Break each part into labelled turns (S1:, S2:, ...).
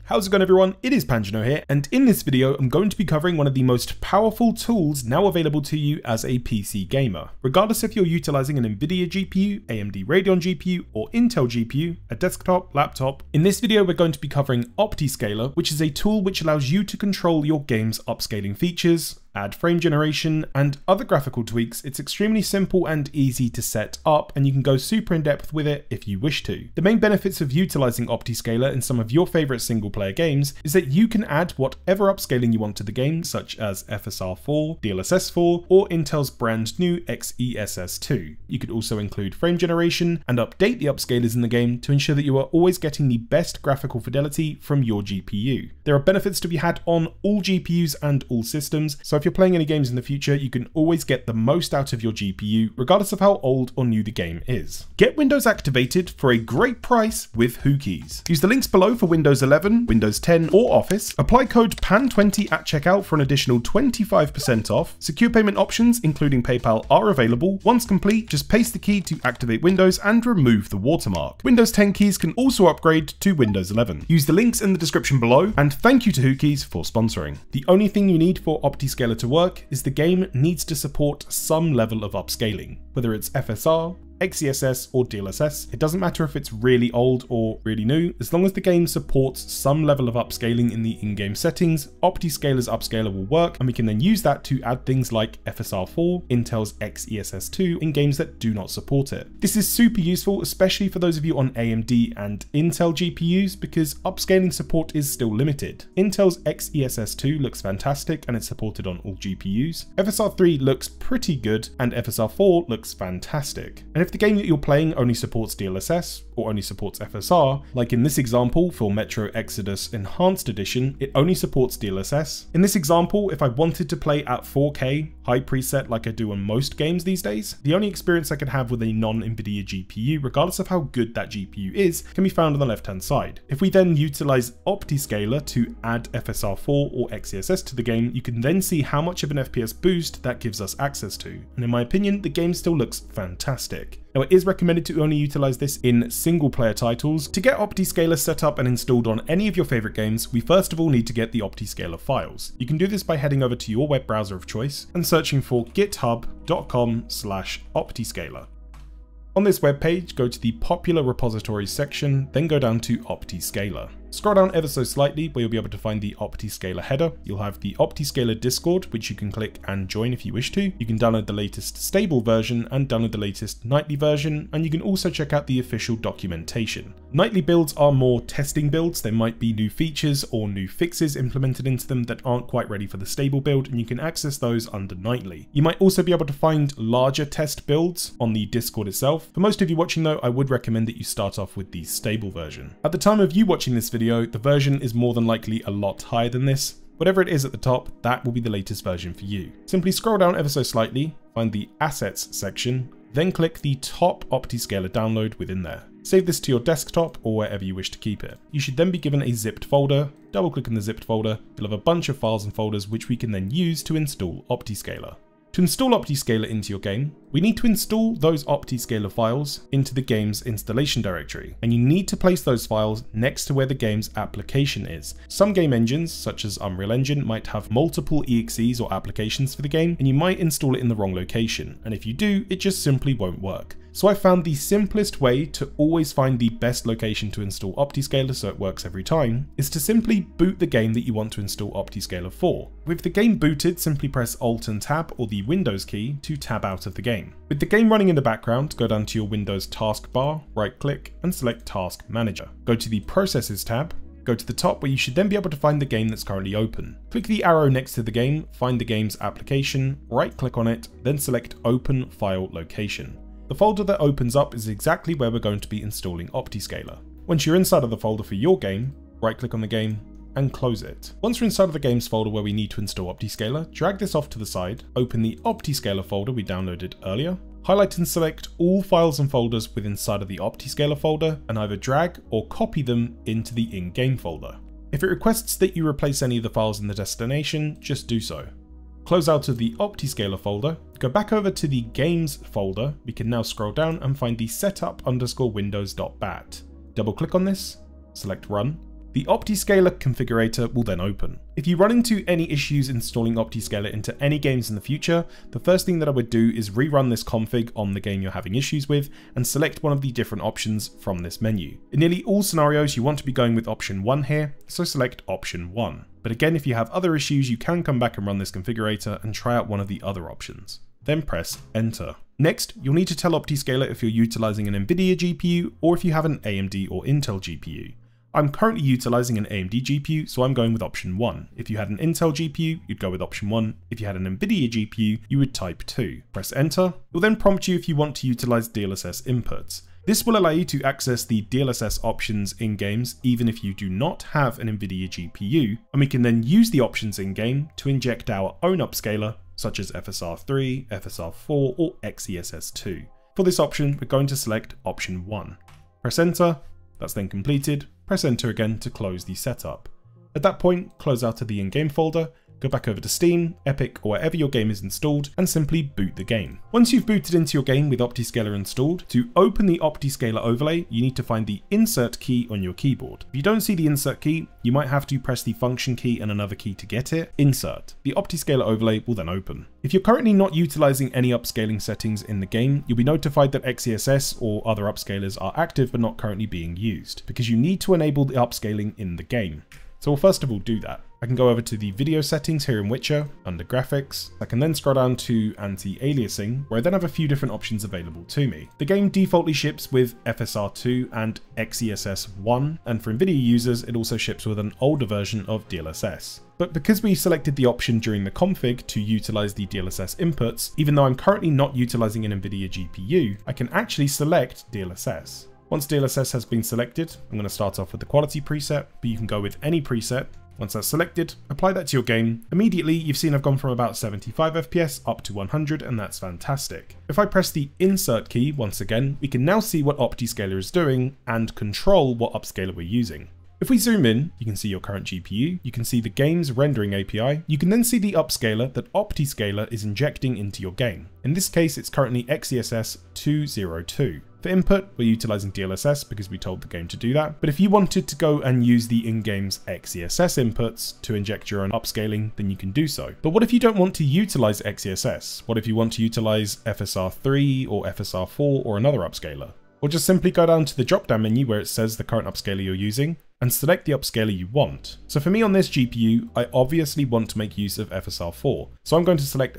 S1: How's it going everyone? It is Panjano here, and in this video I'm going to be covering one of the most powerful tools now available to you as a PC gamer. Regardless if you're utilizing an Nvidia GPU, AMD Radeon GPU, or Intel GPU, a desktop, laptop, in this video we're going to be covering OptiScaler, which is a tool which allows you to control your game's upscaling features, add frame generation, and other graphical tweaks. It's extremely simple and easy to set up, and you can go super in depth with it if you wish to. The main benefits of utilizing OptiScaler in some of your favorite single player games is that you can add whatever upscaling you want to the game, such as FSR 4, DLSS 4, or Intel's brand new XESS2. You could also include frame generation and update the upscalers in the game to ensure that you are always getting the best graphical fidelity from your GPU. There are benefits to be had on all GPUs and all systems, so if you're playing any games in the future, you can always get the most out of your GPU, regardless of how old or new the game is. Get Windows activated for a great price with Hookeys. Use the links below for Windows 11, Windows 10, or Office. Apply code PAN20 at checkout for an additional 25% off. Secure payment options, including PayPal, are available. Once complete, just paste the key to activate Windows and remove the watermark. Windows 10 keys can also upgrade to Windows 11. Use the links in the description below, and thank you to Hookeys for sponsoring. The only thing you need for OptiScaler to work is the game needs to support some level of upscaling, whether it's FSR, XeSS, or DLSS. It doesn't matter if it's really old or really new, as long as the game supports some level of upscaling in the in-game settings, OptiScaler's upscaler will work, and we can then use that to add things like FSR 4, Intel's XESS2 in games that do not support it. This is super useful, especially for those of you on AMD and Intel GPUs, because upscaling support is still limited. Intel's XESS2 looks fantastic and it's supported on all GPUs. FSR 3 looks pretty good, and FSR 4 looks fantastic. And if the game that you're playing only supports DLSS or only supports FSR, like in this example for Metro Exodus Enhanced Edition, it only supports DLSS. In this example, if I wanted to play at 4K, high preset like I do on most games these days, the only experience I could have with a non-Nvidia GPU, regardless of how good that GPU is, can be found on the left hand side. If we then utilize OptiScaler to add FSR 4 or XeSS to the game, you can then see how much of an FPS boost that gives us access to. And in my opinion, the game still looks fantastic. Now, it is recommended to only utilize this in single player titles. To get OptiScaler set up and installed on any of your favorite games, we first of all need to get the OptiScaler files. You can do this by heading over to your web browser of choice and searching for github.com/OptiScaler. On this web page, go to the popular repositories section, then go down to OptiScaler. Scroll down ever so slightly where you'll be able to find the OptiScaler header. You'll have the OptiScaler Discord, which you can click and join if you wish to. You can download the latest stable version and download the latest nightly version, and you can also check out the official documentation. Nightly builds are more testing builds. There might be new features or new fixes implemented into them that aren't quite ready for the stable build, and you can access those under nightly. You might also be able to find larger test builds on the Discord itself. For most of you watching though, I would recommend that you start off with the stable version. At the time of you watching this video, the version is more than likely a lot higher than this. Whatever it is at the top, that will be the latest version for you. Simply scroll down ever so slightly, find the Assets section, then click the top OptiScaler download within there. Save this to your desktop or wherever you wish to keep it. You should then be given a zipped folder. Double click in the zipped folder, you'll have a bunch of files and folders which we can then use to install OptiScaler. To install OptiScaler into your game, we need to install those OptiScaler files into the game's installation directory, and you need to place those files next to where the game's application is. Some game engines, such as Unreal Engine, might have multiple EXEs or applications for the game, and you might install it in the wrong location, and if you do, it just simply won't work. So I found the simplest way to always find the best location to install OptiScaler so it works every time is to simply boot the game that you want to install OptiScaler for. With the game booted, simply press Alt and Tab or the Windows key to tab out of the game. With the game running in the background, go down to your Windows taskbar, right click and select Task Manager. Go to the Processes tab, go to the top where you should then be able to find the game that's currently open. Click the arrow next to the game, find the game's application, right click on it, then select Open File Location. The folder that opens up is exactly where we're going to be installing OptiScaler. Once you're inside of the folder for your game, right click on the game and close it. Once we're inside of the games folder where we need to install OptiScaler, drag this off to the side, open the OptiScaler folder we downloaded earlier, highlight and select all files and folders within inside of the OptiScaler folder and either drag or copy them into the in-game folder. If it requests that you replace any of the files in the destination, just do so. Close out of the OptiScaler folder, go back over to the Games folder. We can now scroll down and find the setup_windows.bat. Double click on this, select Run, The OptiScaler configurator will then open. If you run into any issues installing OptiScaler into any games in the future, the first thing that I would do is rerun this config on the game you're having issues with and select one of the different options from this menu. In nearly all scenarios, you want to be going with option 1 here, so select option 1. But again, if you have other issues, you can come back and run this configurator and try out one of the other options. Then press enter. Next, you'll need to tell OptiScaler if you're utilizing an Nvidia GPU or if you have an AMD or Intel GPU. I'm currently utilizing an AMD GPU, so I'm going with option 1. If you had an Intel GPU, you'd go with option 1. If you had an Nvidia GPU, you would type 2. Press enter. It will then prompt you if you want to utilize DLSS inputs. This will allow you to access the DLSS options in games even if you do not have an Nvidia GPU, and we can then use the options in game to inject our own upscaler, such as FSR3, FSR4, or XESS2. For this option, we're going to select option 1. Press enter. That's then completed. Press enter again to close the setup. At that point, close out of the in-game folder, go back over to Steam, Epic, or wherever your game is installed, and simply boot the game. Once you've booted into your game with OptiScaler installed, to open the OptiScaler overlay, you need to find the insert key on your keyboard. If you don't see the insert key, you might have to press the function key and another key to get it. Insert. The OptiScaler overlay will then open. If you're currently not utilizing any upscaling settings in the game, you'll be notified that XeSS or other upscalers are active but not currently being used, because you need to enable the upscaling in the game. So we'll first of all do that. I can go over to the video settings here in Witcher, under graphics. I can then scroll down to anti-aliasing, where I then have a few different options available to me. The game defaultly ships with FSR2 and XeSS1, and for Nvidia users, it also ships with an older version of DLSS. But because we selected the option during the config to utilize the DLSS inputs, even though I'm currently not utilizing an Nvidia GPU, I can actually select DLSS. Once DLSS has been selected, I'm going to start off with the quality preset, but you can go with any preset. Once that's selected, apply that to your game. Immediately, you've seen I've gone from about 75 FPS up to 100, and that's fantastic. If I press the insert key once again, we can now see what OptiScaler is doing and control what upscaler we're using. If we zoom in, you can see your current GPU, you can see the game's rendering API, you can then see the upscaler that OptiScaler is injecting into your game. In this case, it's currently XeSS202. For input, we're utilizing DLSS because we told the game to do that, but if you wanted to go and use the in-game's XeSS inputs to inject your own upscaling, then you can do so. But what if you don't want to utilize XeSS? What if you want to utilize FSR3 or FSR4 or another upscaler? Or just simply go down to the drop-down menu where it says the current upscaler you're using and select the upscaler you want. So for me on this GPU, I obviously want to make use of FSR4. So I'm going to select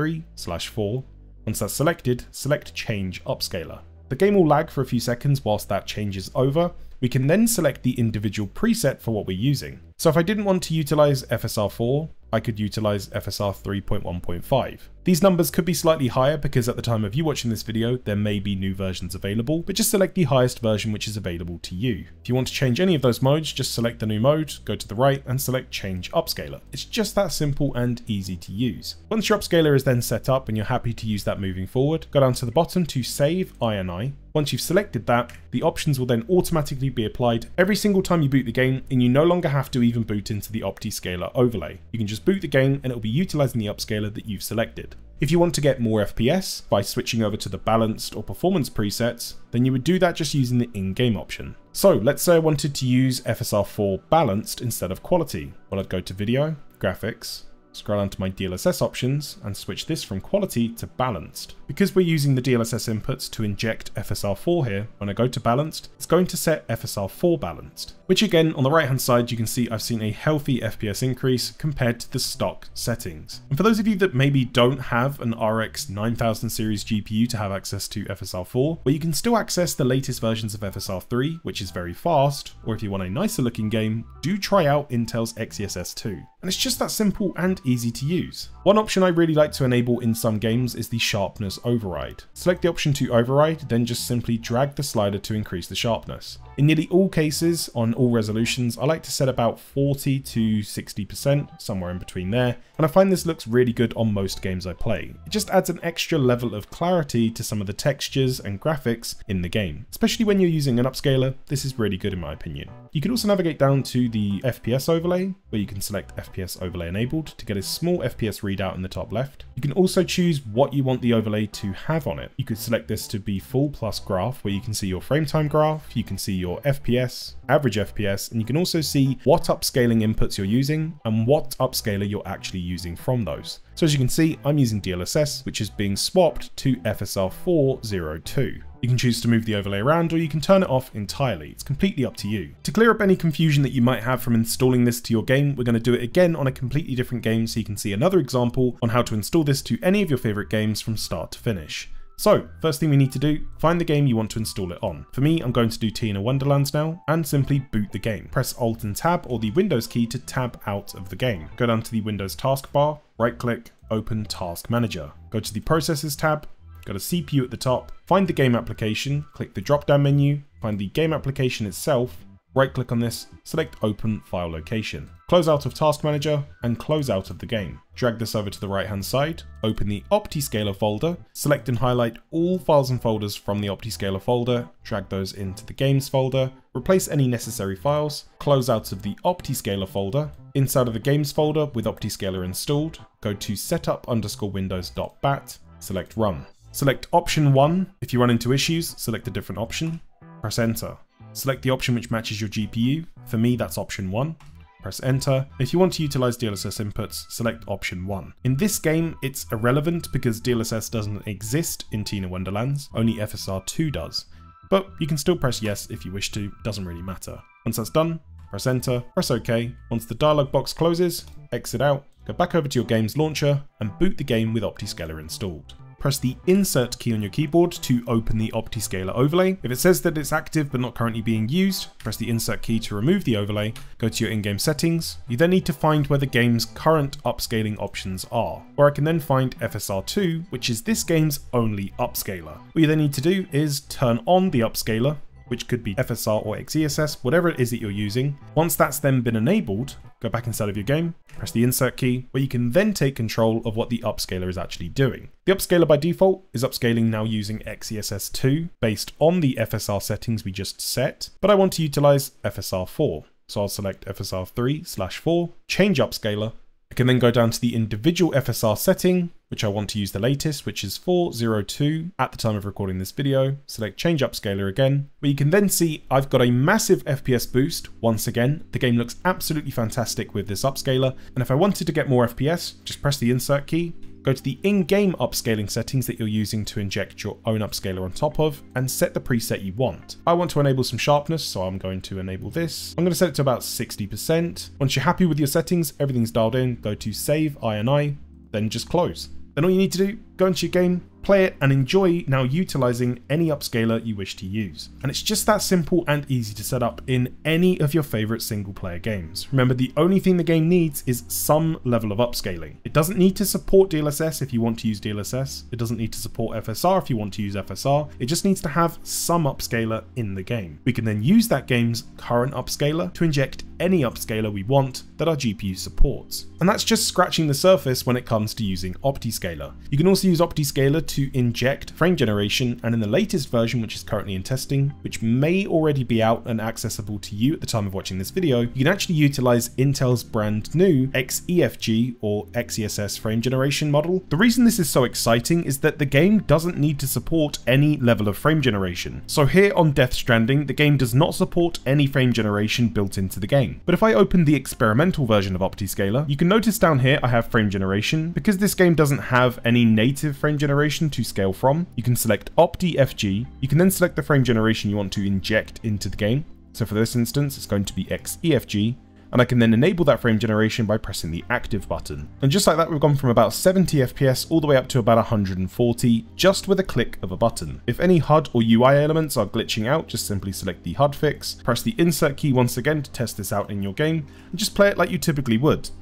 S1: FSR3/4. Once that's selected, select Change Upscaler. The game will lag for a few seconds whilst that changes over. We can then select the individual preset for what we're using. So if I didn't want to utilize FSR4, I could utilize FSR 3.1.5. These numbers could be slightly higher because at the time of you watching this video, there may be new versions available, but just select the highest version which is available to you. If you want to change any of those modes, just select the new mode, go to the right and select Change Upscaler. It's just that simple and easy to use. Once your upscaler is then set up and you're happy to use that moving forward, go down to the bottom to Save INI. Once you've selected that, the options will then automatically be applied every single time you boot the game, and you no longer have to even boot into the OptiScaler overlay. You can just boot the game and it will be utilizing the upscaler that you've selected. If you want to get more FPS by switching over to the balanced or performance presets, then you would do that just using the in-game option. So let's say I wanted to use FSR4 balanced instead of quality. Well, I'd go to Video, Graphics, scroll down to my DLSS options and switch this from quality to balanced. Because we're using the DLSS inputs to inject FSR4 here, when I go to balanced, it's going to set FSR4 balanced, which again, on the right hand side, you can see I've seen a healthy FPS increase compared to the stock settings. And for those of you that maybe don't have an RX 9000 series GPU to have access to FSR4, well, you can still access the latest versions of FSR3, which is very fast, or if you want a nicer looking game, do try out Intel's XESS2. And it's just that simple and easy to use. One option I really like to enable in some games is the sharpness override. Select the option to override, then just simply drag the slider to increase the sharpness. In nearly all cases, on all resolutions, I like to set about 40 to 60%, somewhere in between there, and I find this looks really good on most games I play. It just adds an extra level of clarity to some of the textures and graphics in the game. Especially when you're using an upscaler, this is really good in my opinion. You can also navigate down to the FPS overlay, where you can select FPS overlay enabled to get a small FPS readout in the top left. You can also choose what you want the overlay to have on it. You could select this to be full plus graph, where you can see your frame time graph, you can see your FPS, average FPS, and you can also see what upscaling inputs you're using and what upscaler you're actually using from those. So as you can see, I'm using DLSS, which is being swapped to FSR 402. You can choose to move the overlay around, or you can turn it off entirely. It's completely up to you. To clear up any confusion that you might have from installing this to your game, we're going to do it again on a completely different game so you can see another example on how to install this to any of your favorite games from start to finish. So, first thing we need to do, find the game you want to install it on. For me, I'm going to do Tina Wonderlands now, and simply boot the game. Press Alt and Tab or the Windows key to tab out of the game. Go down to the Windows taskbar, right click, open Task Manager. Go to the Processes tab, go to CPU at the top, find the game application, click the drop down menu, find the game application itself, right click on this, select Open File Location. Close out of Task Manager and close out of the game. Drag this over to the right hand side, open the OptiScaler folder, select and highlight all files and folders from the OptiScaler folder, drag those into the games folder, replace any necessary files, close out of the OptiScaler folder. Inside of the games folder with OptiScaler installed, go to setup_windows.bat, select Run. Select option 1. If you run into issues, select a different option. Press enter. Select the option which matches your GPU. For me, that's option 1. Press enter. If you want to utilize DLSS inputs, select option 1. In this game, it's irrelevant because DLSS doesn't exist in Tina Wonderlands, only FSR 2 does. But you can still press yes if you wish to, doesn't really matter. Once that's done, press enter, press OK. Once the dialog box closes, exit out, go back over to your game's launcher and boot the game with OptiScaler installed. Press the Insert key on your keyboard to open the OptiScaler overlay. If it says that it's active but not currently being used, press the Insert key to remove the overlay, go to your in-game settings. You then need to find where the game's current upscaling options are, where I can then find FSR2, which is this game's only upscaler. What you then need to do is turn on the upscaler, which could be FSR or XeSS, whatever it is that you're using. Once that's then been enabled, go back inside of your game, press the Insert key, where you can then take control of what the upscaler is actually doing. The upscaler by default is upscaling now using XESS2, based on the FSR settings we just set, but I want to utilize FSR 4. So I'll select FSR 3/4, change upscaler. I can then go down to the individual FSR setting, which I want to use the latest, which is 402 at the time of recording this video. Select change upscaler again, where you can then see I've got a massive FPS boost. Once again, the game looks absolutely fantastic with this upscaler. And if I wanted to get more FPS, just press the Insert key, go to the in-game upscaling settings that you're using to inject your own upscaler on top of, and set the preset you want. I want to enable some sharpness, so I'm going to enable this. I'm going to set it to about 60%. Once you're happy with your settings, everything's dialed in, go to Save INI, then just close. Then all you need to do, go into your game, play it, and enjoy now utilizing any upscaler you wish to use. And it's just that simple and easy to set up in any of your favorite single player games. Remember, the only thing the game needs is some level of upscaling. It doesn't need to support DLSS if you want to use DLSS. It doesn't need to support FSR if you want to use FSR. It just needs to have some upscaler in the game. We can then use that game's current upscaler to inject any upscaler we want that our GPU supports. And that's just scratching the surface when it comes to using OptiScaler. You can also use OptiScaler to inject frame generation, and in the latest version, which is currently in testing, which may already be out and accessible to you at the time of watching this video, you can actually utilize Intel's brand new XEFG or XeSS frame generation model. The reason this is so exciting is that the game doesn't need to support any level of frame generation. So here on Death Stranding, the game does not support any frame generation built into the game. But if I open the experimental version of OptiScaler, you can notice down here I have frame generation. Because this game doesn't have any native frame generation to scale from, you can select OptiFG. You can then select the frame generation you want to inject into the game. So for this instance, it's going to be XEFG, and I can then enable that frame generation by pressing the active button. And just like that, we've gone from about 70 FPS all the way up to about 140 just with a click of a button. If any HUD or UI elements are glitching out, just simply select the HUD fix, press the Insert key once again to test this out in your game, and just play it like you typically would.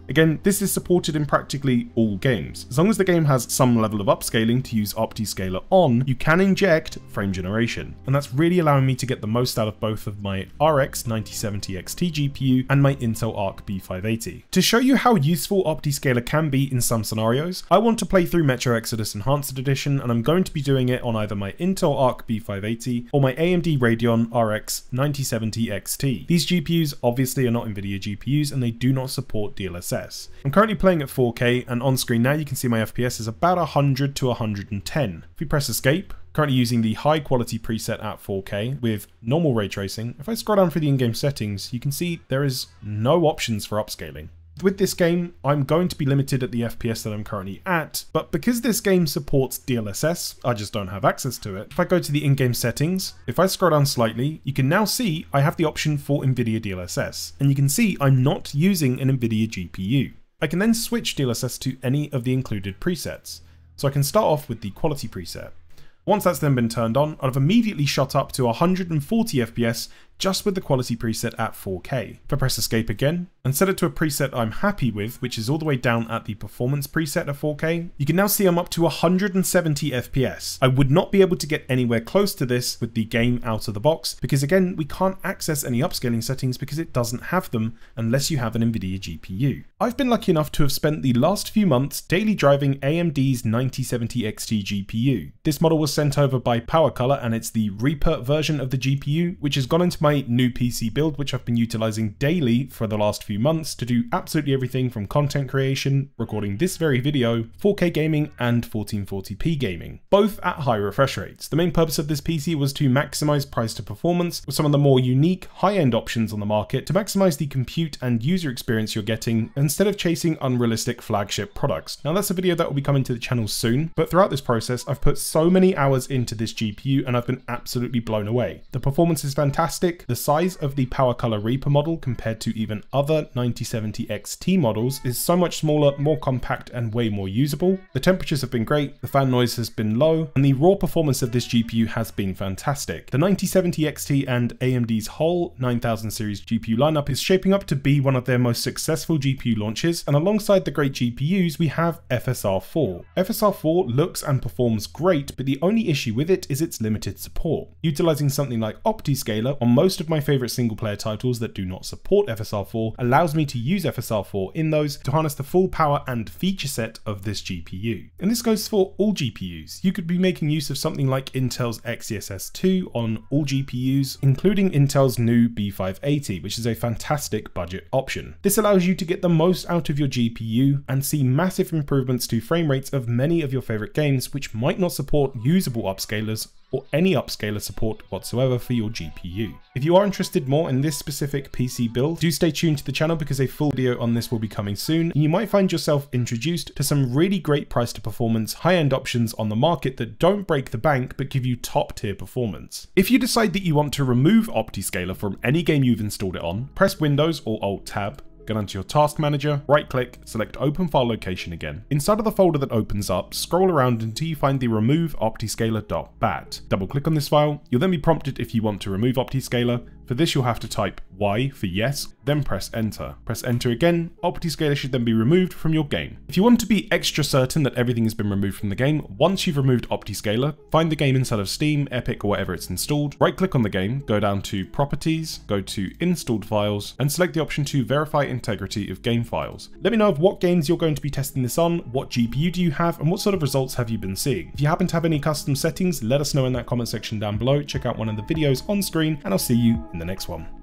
S1: Again, this is supported in practically all games. As long as the game has some level of upscaling, to use OptiScaler on, you can inject frame generation. And that's really allowing me to get the most out of both of my RX 9070 XT GPU and my Intel Arc B580. To show you how useful OptiScaler can be in some scenarios, I want to play through Metro Exodus Enhanced Edition, and I'm going to be doing it on either my Intel Arc B580 or my AMD Radeon RX 9070 XT. These GPUs obviously are not Nvidia GPUs and they do not support DLSS. I'm currently playing at 4K, and on screen now you can see my FPS is about 100 to 110. If we press escape, currently using the high quality preset at 4K with normal ray tracing, if I scroll down through the in-game settings, you can see there is no options for upscaling. With this game, I'm going to be limited at the FPS that I'm currently at, but because this game supports DLSS, I just don't have access to it. If I go to the in-game settings, if I scroll down slightly, you can now see I have the option for Nvidia DLSS, and you can see I'm not using an Nvidia GPU. I can then switch DLSS to any of the included presets. So I can start off with the quality preset. Once that's then been turned on, I've immediately shot up to 140 FPS just with the quality preset at 4K. If I press escape again and set it to a preset I'm happy with, which is all the way down at the performance preset at 4K, you can now see I'm up to 170 FPS. I would not be able to get anywhere close to this with the game out of the box, because again, we can't access any upscaling settings because it doesn't have them unless you have an Nvidia GPU. I've been lucky enough to have spent the last few months daily driving AMD's 9070 XT GPU. This model was sent over by PowerColor, and it's the Reaper version of the GPU, which has gone into my new PC build, which I've been utilizing daily for the last few months to do absolutely everything from content creation, recording this very video, 4K gaming and 1440p gaming, both at high refresh rates. The main purpose of this PC was to maximize price to performance with some of the more unique high-end options on the market to maximize the compute and user experience you're getting instead of chasing unrealistic flagship products. Now that's a video that will be coming to the channel soon, but throughout this process I've put so many hours into this GPU and I've been absolutely blown away. The performance is fantastic. The size of the PowerColor Reaper model compared to even other 9070 XT models is so much smaller, more compact and way more usable. The temperatures have been great, the fan noise has been low, and the raw performance of this GPU has been fantastic. The 9070 XT and AMD's whole 9000 series GPU lineup is shaping up to be one of their most successful GPU launches, and alongside the great GPUs we have FSR4. FSR4 looks and performs great, but the only issue with it is its limited support. Utilizing something like OptiScaler on most of my favorite single player titles that do not support FSR4 allows me to use FSR4 in those to harness the full power and feature set of this GPU. And this goes for all GPUs. You could be making use of something like Intel's XESS2 on all GPUs, including Intel's new B580, which is a fantastic budget option. This allows you to get the most out of your GPU and see massive improvements to frame rates of many of your favorite games which might not support usable upscalers or any upscaler support whatsoever for your GPU. If you are interested more in this specific PC build, do stay tuned to the channel because a full video on this will be coming soon, and you might find yourself introduced to some really great price to performance, high-end options on the market that don't break the bank but give you top tier performance. If you decide that you want to remove OptiScaler from any game you've installed it on, press Windows or Alt Tab, go down to your task manager, right click, select open file location again. Inside of the folder that opens up, scroll around until you find the remove optiscaler.bat. Double click on this file, you'll then be prompted if you want to remove OptiScaler. For this you'll have to type Y for yes, then press enter. Press enter again, OptiScaler should then be removed from your game. If you want to be extra certain that everything has been removed from the game, once you've removed OptiScaler, find the game inside of Steam, Epic or wherever it's installed, right click on the game, go down to Properties, go to Installed Files, and select the option to verify integrity of game files. Let me know of what games you're going to be testing this on, what GPU do you have, and what sort of results have you been seeing. If you happen to have any custom settings, let us know in that comment section down below, check out one of the videos on screen, and I'll see you in the next one.